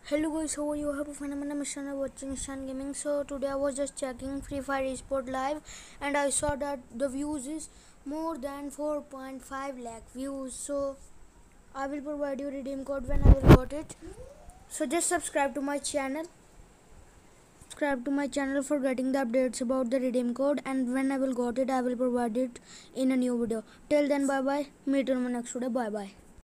Hello guys, how are you? I hope you find my name is Ishan. Watching Ishan Gaming. So today I was just checking Free Fire Esport Live and I saw that the views is more than 4.5 lakh views. So I will provide you redeem code when I will got it. So just subscribe to my channel. Subscribe to my channel for getting the updates about the redeem code, and when I will got it I will provide it in a new video. Till then, bye bye. Meet you on my next video. Bye bye.